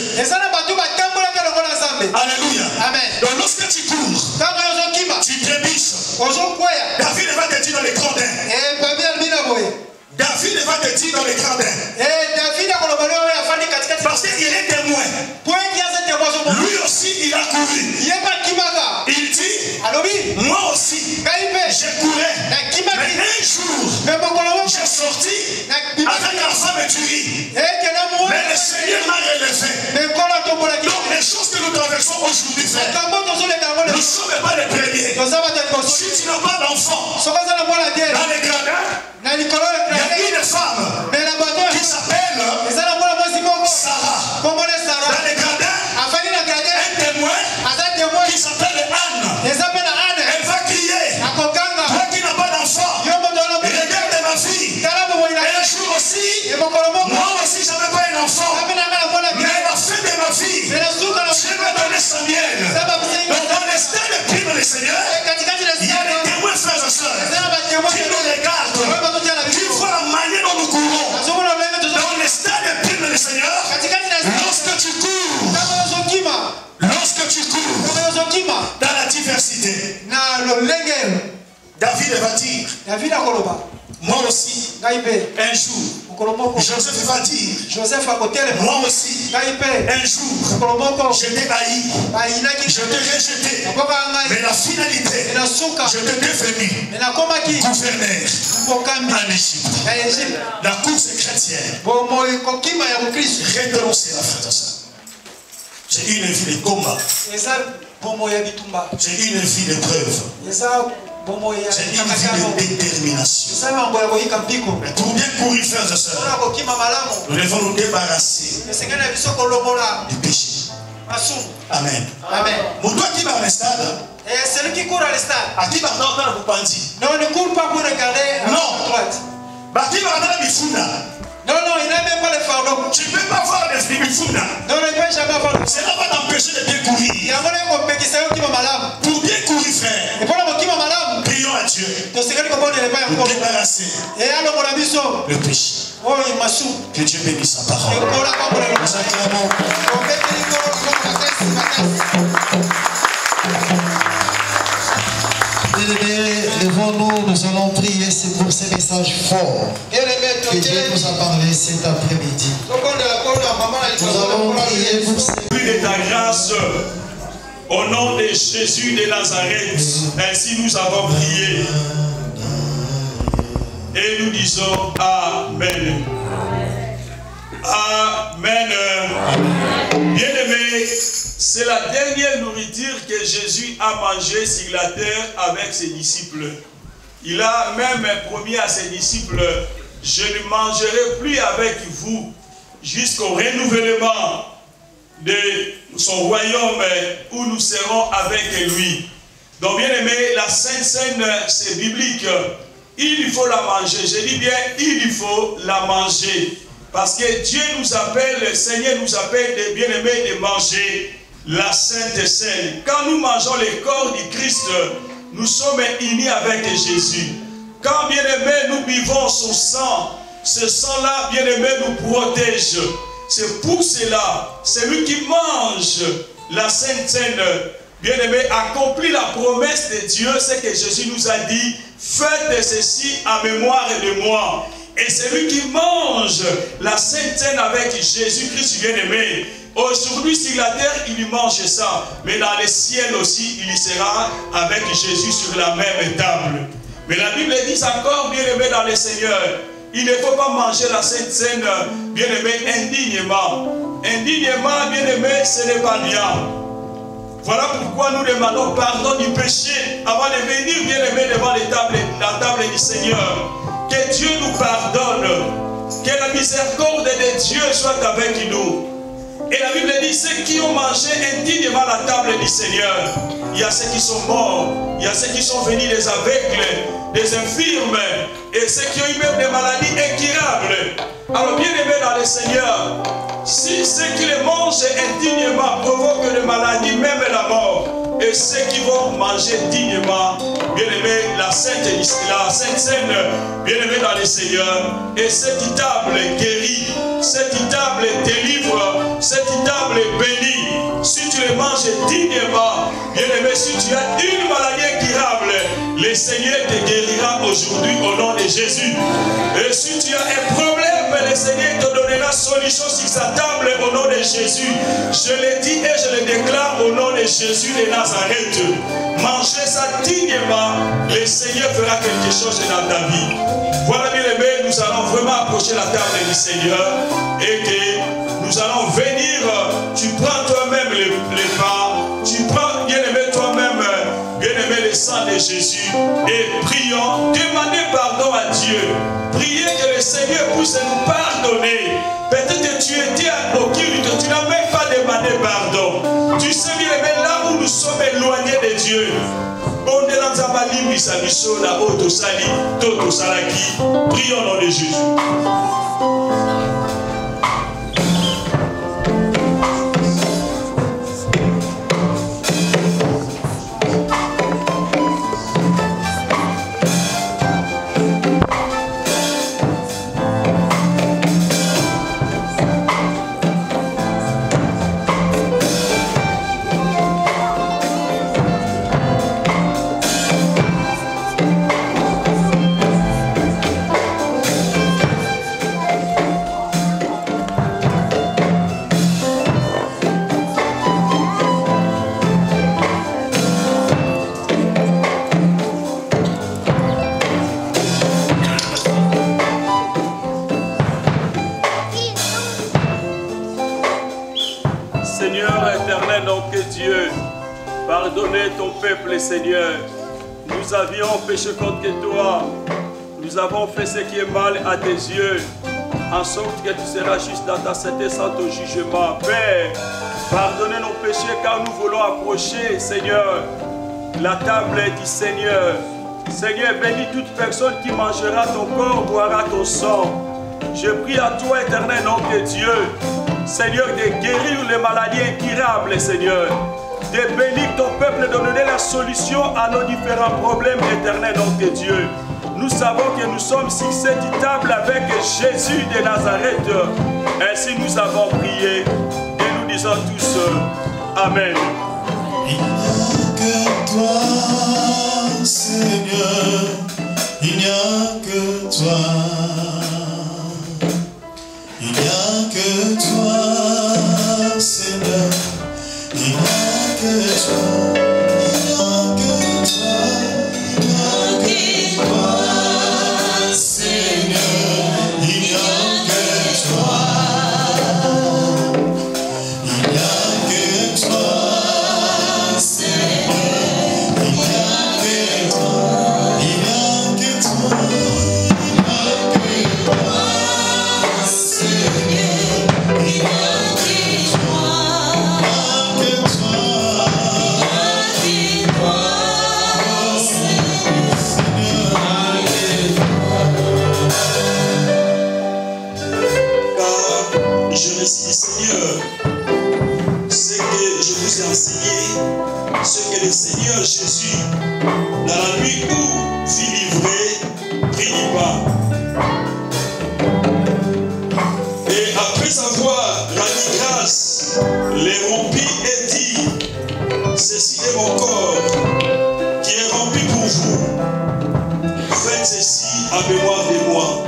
Alléluia. Amen. Donc lorsque tu cours, tu trébuches. David va te dire dans les gradins. David va te dire dans les gradins. Parce qu'il est témoin. Lui aussi, il a couru. Il dit, moi aussi, j'ai couru. Mais un jour, j'ai sorti avec la femme tuée. Mais le Seigneur m'a relevé. Donc les choses que nous traversons aujourd'hui, frère, nous ne sommes pas les premiers. Si tu n'as pas d'enfant, dans les gradins, il y a une femme qui s'appelle Sarah. Dans les gradins, un témoin qui s'appelle Anne. Elle va crier. Toi qui n'as pas d'enfant, regarde ma fille. Et un jour aussi, moi aussi j'avais pas un enfant. Mais à la fin de ma vie, je vais donner Samuel. Donc dans les stades de prime du Seigneur, il y a des témoins, frères et sœurs, qui nous regardent, qui voient la manière dont nous courons. Dans les stades de prime du Seigneur, lorsque tu cours, dans la diversité, David va dire, moi aussi, un jour, Joseph va dire, moi aussi, un jour, je t'ai haï, je t'ai rejeté, mais la finalité, je t'ai devenu gouverneur en Égypte. La course chrétienne, rétrécissez la frère de ça. J'ai une vie de combat. J'ai une vie d'épreuve. J'ai une vie de détermination. Mais pour bien courir, frères et sœurs, nous devons nous débarrasser du péché. Amen. Toi qui va à l'estade, celui qui court à l'estade, à qui va dans le bandit? Non, ne court pas pour regarder à droite. Qui va dans la bifuna? Non, il n'a même pas le fardeau. Tu ne peux pas voir les bifuna. Non, il ne peut jamais voir. Cela va t'empêcher de bien courir. Pour bien courir, frère, prions à Dieu pour débarrasser le péché. Que Dieu bénisse sa parole. Nous acclamons. Levons-nous, nous allons prier, c'est pour ces messages forts que Dieu nous a parlé cet après-midi. Nous allons prier pour ces... Plus de ta grâce, au nom de Jésus de Nazareth, ainsi nous avons prié. Et nous disons Amen. Amen. Bien-aimés, c'est la dernière nourriture que Jésus a mangée sur la terre avec ses disciples. Il a même promis à ses disciples, je ne mangerai plus avec vous jusqu'au renouvellement de son royaume où nous serons avec lui. Donc bien aimé, la Sainte Seine, c'est biblique. Il faut la manger. Je dis bien, il faut la manger. Parce que Dieu nous appelle, le Seigneur nous appelle, des bien-aimés, de manger. la Sainte Seine. Quand nous mangeons le corps du Christ, nous sommes unis avec Jésus. Quand, bien-aimé, nous buvons son sang, ce sang-là, bien-aimé, nous protège. C'est pour cela, celui qui mange la Sainte Seine, bien-aimé, accomplit la promesse de Dieu, c'est que Jésus nous a dit, faites ceci en mémoire de moi. Et celui qui mange la Sainte Seine avec Jésus-Christ, bien-aimé, aujourd'hui sur la terre, il mange ça. Mais dans le ciel aussi, il y sera avec Jésus sur la même table. Mais la Bible dit encore, bien-aimé dans le Seigneur, il ne faut pas manger la Sainte Seine, bien-aimé, indignement. Indignement, bien-aimé, ce n'est pas bien. Voilà pourquoi nous demandons pardon du péché avant de venir, bien-aimé, devant la table du Seigneur. Que Dieu nous pardonne. Que la miséricorde de Dieu soit avec nous. Et la Bible dit, ceux qui ont mangé indignement la table du Seigneur, il y a ceux qui sont morts, il y a ceux qui sont venus des aveugles, des infirmes, et ceux qui ont eu même des maladies incurables. Alors bien aimés dans le Seigneur, si ceux qui les mangent indignement provoquent des maladies, même la mort, et ceux qui vont manger dignement, bien aimés, la Sainte Seine, bien aimés dans le Seigneur, et cette table guérit, cette table délivre, cette table bénit. Si tu les manges dignement, bien aimé, si tu as une maladie incurable, le Seigneur te guérira aujourd'hui au nom de Jésus. Et si tu as un problème, le Seigneur te donnera solution sur sa table au nom de Jésus. Je le dis et je le déclare au nom de Jésus de Nazareth. Manger ça dignement, le Seigneur fera quelque chose dans ta vie. Voilà, bien aimé, nous allons vraiment approcher la table du Seigneur et que nous allons venir. Tu prends toi-même les pas, tu prends, bien aimé, toi-même, bien aimé, le sang de Jésus et prions, demandez pardon à Dieu. Priez que le Seigneur puisse nous pardonner. Peut-être que tu étais occulte, tu n'as même pas demandé pardon. Tu sais bien aimé, là où nous sommes éloignés de Dieu. Prions au nom de Jésus. Pardonnez ton peuple, Seigneur. Nous avions péché contre toi. Nous avons fait ce qui est mal à tes yeux, en sorte que tu seras juste dans ta sentence au jugement. Père, pardonnez nos péchés car nous voulons approcher, Seigneur, la table du Seigneur. Seigneur, bénis toute personne qui mangera ton corps, boira ton sang. Je prie à toi, éternel nom de Dieu, Seigneur, de guérir les maladies incurables, Seigneur. De bénir ton peuple, de donner la solution à nos différents problèmes, éternel nom de Dieu. Nous savons que nous sommes sur cette table avec Jésus de Nazareth. Ainsi nous avons prié et nous disons tous Amen. Il n'y a que toi, Seigneur, il n'y a que toi. Il n'y a que toi, Seigneur, il n'y a que toi. Seigneur Jésus, dans la nuit où fut livré, prit du pain. Et après avoir rendu grâce, les rompit et dit, ceci est mon corps qui est rempli pour vous. Faites ceci en mémoire de moi.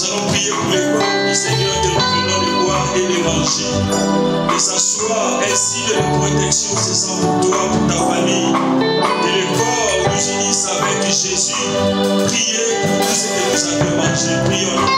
Nous allons prier pour les corps du Seigneur que nous venons de boire et de manger. Que ça soit un signe de protection, c'est ça pour toi, pour ta famille. Que le corps nous unisse avec Jésus. Priez pour tout ce que nous avons mangé. Prions.